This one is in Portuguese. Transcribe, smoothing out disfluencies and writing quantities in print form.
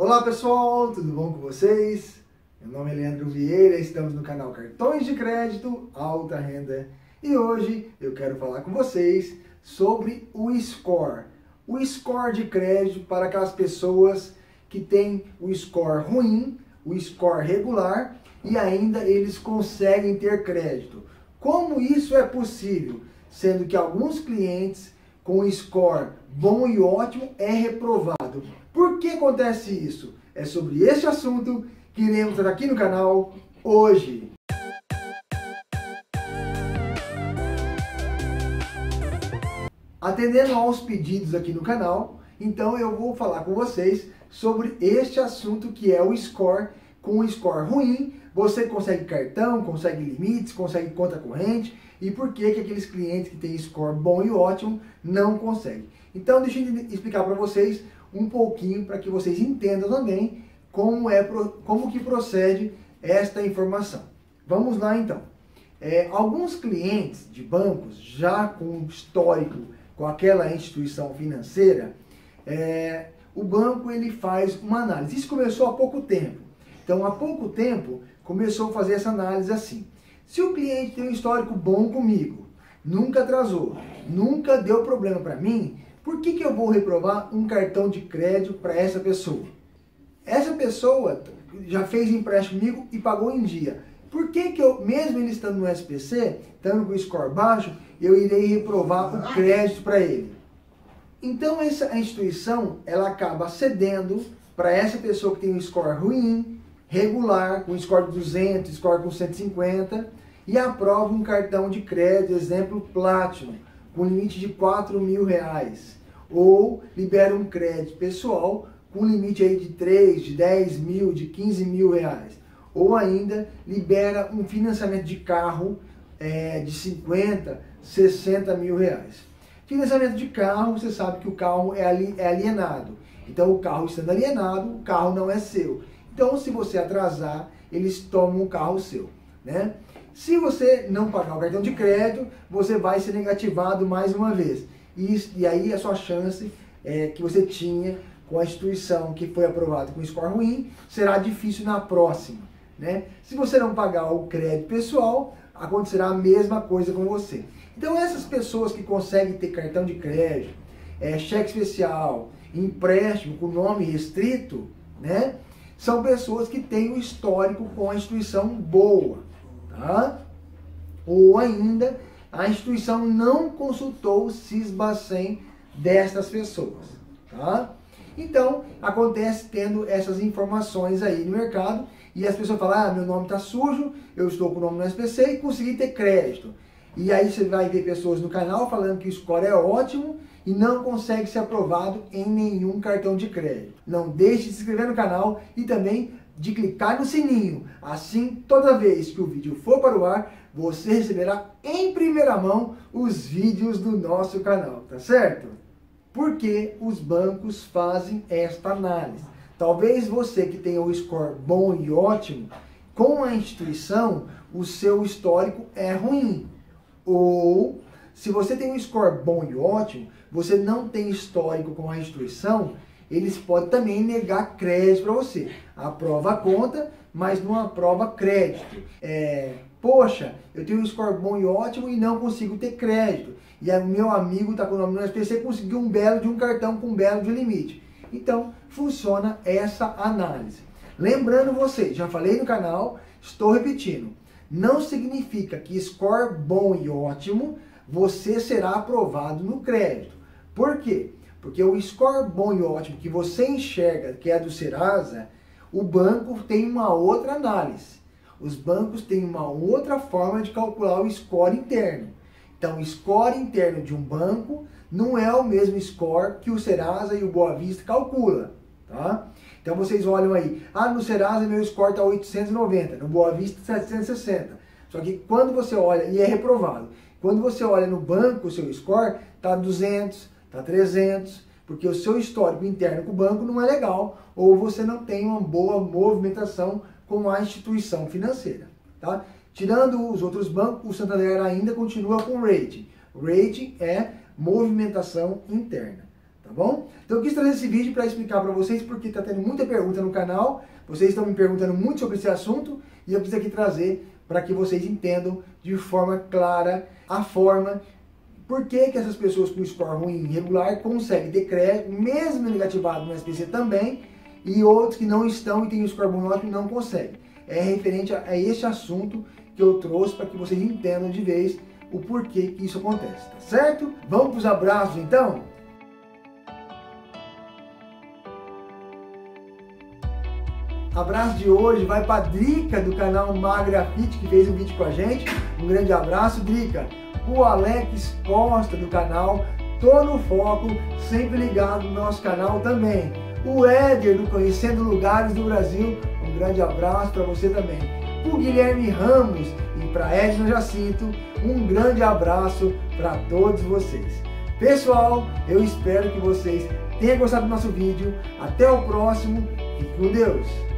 Olá pessoal, tudo bom com vocês? Meu nome é Leandro Vieira, estamos no canal Cartões de Crédito Alta Renda e hoje eu quero falar com vocês sobre o score. O score de crédito para aquelas pessoas que têm o score ruim, o score regular e ainda eles conseguem ter crédito. Como isso é possível? Sendo que alguns clientes com score bom e ótimo é reprovado. Por que acontece isso? É sobre este assunto que iremos tratar aqui no canal hoje. Atendendo aos pedidos aqui no canal, então eu vou falar com vocês sobre este assunto que é o score. Com o score ruim, você consegue cartão, consegue limites, consegue conta corrente. E por que aqueles clientes que têm score bom e ótimo não conseguem? Então deixa eu explicar para vocês um pouquinho para que vocês entendam também como que procede esta informação. Vamos lá então. Alguns clientes de bancos já com histórico com aquela instituição financeira, o banco ele faz uma análise. Isso começou há pouco tempo. Então há pouco tempo começou a fazer essa análise assim. Se o cliente tem um histórico bom comigo, nunca atrasou, nunca deu problema para mim, por que eu vou reprovar um cartão de crédito para essa pessoa? Essa pessoa já fez empréstimo comigo e pagou em dia. Por que eu, mesmo ele estando no SPC, estando com o score baixo, eu irei reprovar o crédito para ele? Então essa instituição, ela acaba cedendo para essa pessoa que tem um score ruim, regular, com score de 200, score com 150, e aprova um cartão de crédito, exemplo, Platinum, com limite de R$4.000, ou libera um crédito pessoal com limite aí de 3, de 10 mil, de 15 mil reais, ou ainda libera um financiamento de carro de 50, 60 mil reais. Financiamento de carro, você sabe que o carro é alienado, então o carro estando alienado, o carro não é seu. Então, se você atrasar, eles tomam o carro seu, né? Se você não pagar o cartão de crédito, você vai ser negativado mais uma vez. E aí a sua chance que você tinha com a instituição que foi aprovada com score ruim, será difícil na próxima, né? Se você não pagar o crédito pessoal, acontecerá a mesma coisa com você. Então essas pessoas que conseguem ter cartão de crédito, cheque especial, empréstimo com nome restrito, né? São pessoas que têm um histórico com a instituição boa, tá? Ou ainda, a instituição não consultou o SIS/Bacen destas pessoas, tá? Então, acontece tendo essas informações aí no mercado e as pessoas falam, meu nome está sujo, eu estou com o nome no SPC e consegui ter crédito. E aí você vai ver pessoas no canal falando que o score é ótimo e não consegue ser aprovado em nenhum cartão de crédito. Não deixe de se inscrever no canal e também de clicar no sininho. Assim, toda vez que o vídeo for para o ar, você receberá em primeira mão os vídeos do nosso canal, tá certo? Por que os bancos fazem esta análise? Talvez você que tenha o score bom e ótimo, com a instituição, o seu histórico é ruim. Ou, se você tem um score bom e ótimo, você não tem histórico com a instituição, eles podem também negar crédito para você. Aprova a conta, mas não aprova crédito. Poxa, eu tenho um score bom e ótimo e não consigo ter crédito. E o meu amigo está com o nome no SPC e conseguiu um belo de um cartão com um belo de limite. Então, funciona essa análise. Lembrando vocês, já falei no canal, estou repetindo. Não significa que score bom e ótimo, você será aprovado no crédito. Por quê? Porque o score bom e ótimo que você enxerga, que é do Serasa, o banco tem uma outra análise. Os bancos têm uma outra forma de calcular o score interno. Então, o score interno de um banco não é o mesmo score que o Serasa e o Boa Vista calcula, tá? Então vocês olham aí, no Serasa meu score está 890, no Boa Vista 760. Só que quando você olha, e é reprovado, quando você olha no banco o seu score, está 200, está 300, porque o seu histórico interno com o banco não é legal, ou você não tem uma boa movimentação com a instituição financeira, tá? Tirando os outros bancos, o Santander ainda continua com rating. Rating é movimentação interna, tá bom? Então eu quis trazer esse vídeo para explicar para vocês, porque está tendo muita pergunta no canal, vocês estão me perguntando muito sobre esse assunto, e eu quis aqui trazer para que vocês entendam de forma clara a forma, por que essas pessoas com score ruim e irregular conseguem ter crédito, mesmo negativado no SPC também, e outros que não estão e têm o score bom e ótimo não conseguem. É referente a este assunto que eu trouxe para que vocês entendam de vez o porquê que isso acontece, tá certo? Vamos para os abraços então? Abraço de hoje vai para a Drica do canal Magra Fit, que fez um vídeo com a gente. Um grande abraço, Drica. O Alex Costa do canal Tô no Foco, sempre ligado no nosso canal também. O Éder do Conhecendo Lugares do Brasil, um grande abraço para você também. O Guilherme Ramos e para Edna Jacinto, um grande abraço para todos vocês. Pessoal, eu espero que vocês tenham gostado do nosso vídeo. Até o próximo. Fique com Deus.